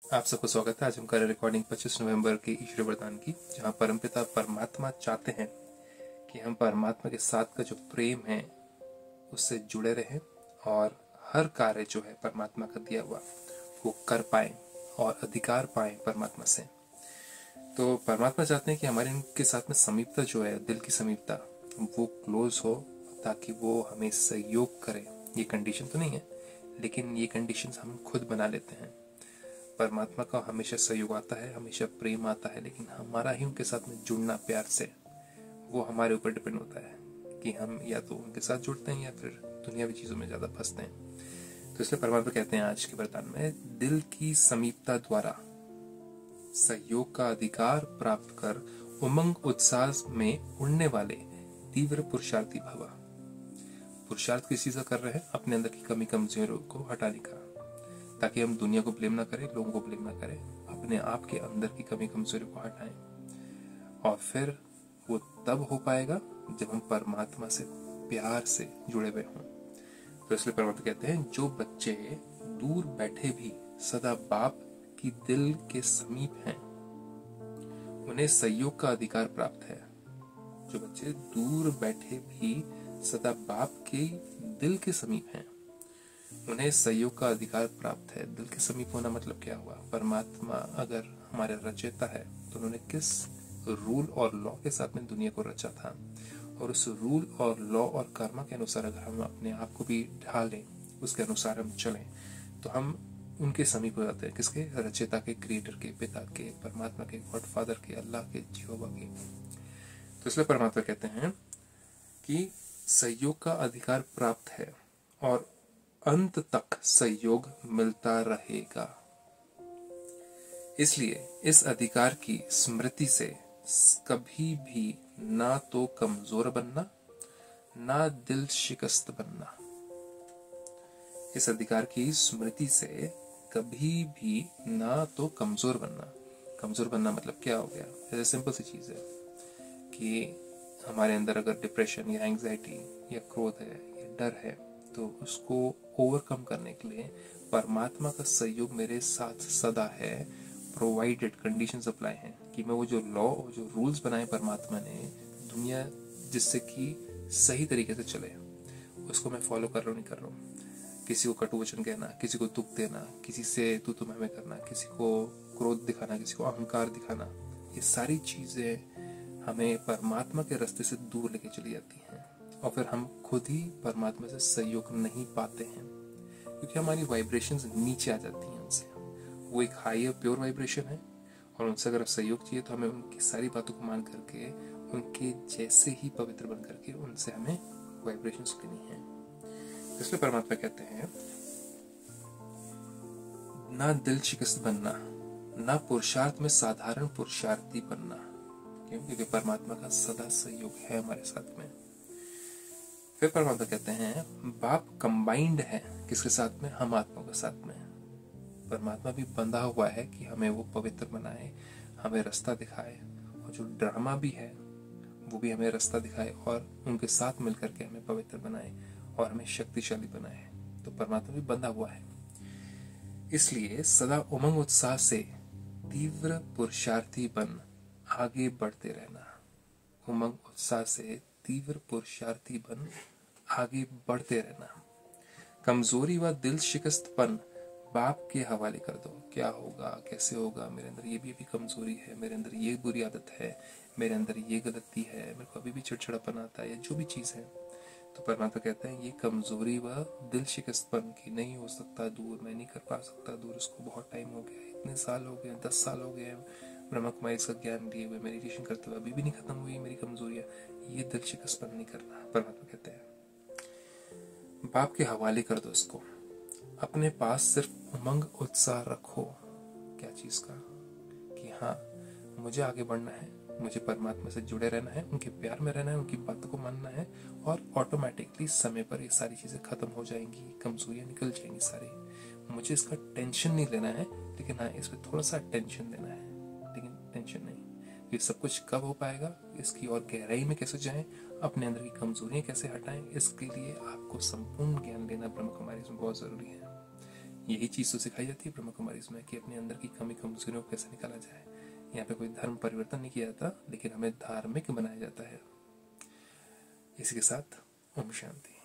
आप सबको स्वागत है। आज हम कर रहे रिकॉर्डिंग 25 नवंबर के ईश्वर वरदान की, जहाँ परमपिता परमात्मा चाहते हैं कि हम परमात्मा के साथ का जो प्रेम है उससे जुड़े रहें और हर कार्य जो है परमात्मा का दिया हुआ वो कर पाएं और अधिकार पाएं परमात्मा से। तो परमात्मा चाहते हैं कि हमारे इनके साथ में समीपता जो है, दिल की समीपता, वो क्लोज हो ताकि वो हमें सहयोग करें। ये कंडीशन तो नहीं है, लेकिन ये कंडीशंस हम खुद बना लेते हैं। परमात्मा का हमेशा सहयोग आता है, हमेशा प्रेम आता है, लेकिन हमारा ही उनके साथ में जुड़ना प्यार से, वो हमारे ऊपर डिपेंड होता है कि हम या तो उनके साथ जुड़ते हैं या फिर दुनियावी चीज़ों में ज़्यादा फंसते हैं। तो इसलिए परमात्मा कहते हैं आज के वरदान में, दिल की समीपता द्वारा सहयोग का अधिकार प्राप्त कर उमंग उत्साह में उड़ने वाले तीव्र पुरुषार्थी भवा। पुरुषार्थ किस चीज़ का कर रहे हैं? अपने अंदर की कमी कमजोरियों को हटाने का, ताकि हम दुनिया को ब्लेम ना करें, लोगों को ब्लेम ना करें, अपने आप के अंदर की कमी कमजोरी को हटाएं। और फिर वो तब हो पाएगा जब हम परमात्मा से प्यार से जुड़े हुए हों। तो इसलिए परमात्मा कहते हैं, जो बच्चे दूर बैठे भी सदा बाप की दिल के समीप हैं, उन्हें सहयोग का अधिकार प्राप्त है। जो बच्चे दूर बैठे भी सदा बाप के दिल के समीप हैं, उन्हें सहयोग का अधिकार प्राप्त है। दिल के समीप होना मतलब क्या हुआ? परमात्मा अगर हमारे रचयिता है तो उन्होंने किस रूल और लॉ के साथ में दुनिया को रचा था, और उस रूल और लॉ और कर्म के अनुसार अगर हम अपने आप को भी ढालें, उसके अनुसार हम चलें, तो हम उनके समीप हो जाते हैं। किसके? रचयिता के, क्रिएटर के, पिता के, परमात्मा के, गॉड फादर के, अल्लाह के, यहोवा के। तो इसलिए परमात्मा कहते हैं कि सहयोग का अधिकार प्राप्त है और अंत तक सहयोग मिलता रहेगा। इसलिए इस अधिकार की स्मृति से कभी भी ना तो कमजोर बनना, ना दिल शिकस्त बनना। इस अधिकार की स्मृति से कभी भी ना तो कमजोर बनना। कमजोर बनना मतलब क्या हो गया? जैसे सिंपल सी चीज है कि हमारे अंदर अगर डिप्रेशन या एंग्जाइटी या क्रोध है या डर है, तो उसको ओवरकम करने के लिए परमात्मा का सहयोग मेरे साथ सदा है। प्रोवाइडेड कंडीशंस अप्लाई हैं कि मैं वो जो लॉ और जो रूल्स बनाए परमात्मा ने, दुनिया जिससे कि सही तरीके से चले, उसको मैं फॉलो कर रहा हूँ, नहीं कर रहा हूँ। किसी को कटु वचन कहना, किसी को दुख देना, किसी से तू तुम्हें में करना, किसी को क्रोध दिखाना, किसी को अहंकार दिखाना, ये सारी चीजें हमें परमात्मा के रास्ते से दूर लेके चली जाती हैं, और फिर हम खुद ही परमात्मा से सहयोग नहीं पाते हैं, क्योंकि हमारी वाइब्रेशंस नीचे आ जाती हैं उनसे। वो एक हाई प्योर वाइब्रेशन है, और उनसे अगर सहयोग चाहिए तो हमें उनकी सारी बातों को मान करके, उनके जैसे ही पवित्र बन करके उनसे हमें वाइब्रेशंस लेनी है। इसलिए परमात्मा कहते हैं, ना दिल शिकस्त बनना, ना पुरुषार्थ में साधारण पुरुषार्थी बनना। क्यों? क्योंकि परमात्मा का सदा सहयोग है हमारे साथ में। फिर परमात्मा कहते हैं, बाप कंबाइंड है किसके साथ में? हम आत्मा के साथ में। परमात्मा भी बंधा हुआ है कि हमें वो पवित्र बनाए, हमें रास्ता दिखाए, और जो ड्रामा भी है वो भी हमें रास्ता दिखाए और उनके साथ मिलकर के हमें पवित्र बनाए और हमें शक्तिशाली बनाए। तो परमात्मा भी बंधा हुआ है। इसलिए सदा उमंग उत्साह से तीव्र पुरुषार्थी बन आगे बढ़ते रहना। उमंग उत्साह से तीव्र पुरुषार्थी बन आगे बढ़ते रहना। कमजोरी व दिल शिकस्तपन बाप के हवाले कर दो। क्या होगा, कैसे होगा, मेरे अंदर ये भी अभी कमजोरी है, मेरे अंदर ये बुरी आदत है, मेरे अंदर ये गलती है, मेरे को अभी भी चिड़चिड़ापन आता है, या जो भी चीज़ है। तो परमात्मा कहते हैं, ये कमजोरी व दिल शिकस्तपन की नहीं हो सकता दूर, मैं नहीं कर पा सकता दूर, उसको बहुत टाइम हो गया, इतने साल हो गए, 10 साल हो गए ब्रह्मा कुमारी इसका ज्ञान लिए हुए, मेडिटेशन करते हुए, अभी भी नहीं खत्म हुई मेरी कमजोरियाँ। ये दिल शिकस्तपन नहीं करना। परमात्मा कहते हैं, बाप के हवाले कर दो इसको, अपने पास सिर्फ उमंग उत्साह रखो। क्या चीज का? कि हाँ, मुझे आगे बढ़ना है, मुझे परमात्मा से जुड़े रहना है, उनके प्यार में रहना है, उनकी बातों को मानना है, और ऑटोमेटिकली समय पर ये सारी चीजें खत्म हो जाएंगी, कमजोरियां निकल जाएंगी सारी। मुझे इसका टेंशन नहीं लेना है, लेकिन हाँ, इस पर थोड़ा सा टेंशन देना है, लेकिन टेंशन नहीं। ये सब कुछ कब हो पाएगा? इसकी और गहराई में कैसे जाएं, अपने अंदर की कमजोरियां कैसे हटाएं, इसके लिए आपको संपूर्ण ज्ञान लेना ब्रह्म कुमारी में बहुत जरूरी है। यही चीज़ तो सिखाई जाती है ब्रह्मा कुमारी में कि अपने अंदर की कमी कमजोरियों को कैसे निकाला जाए। यहाँ पे कोई धर्म परिवर्तन नहीं किया जाता, लेकिन हमें धार्मिक बनाया जाता है। इसी के साथ ओम शांति।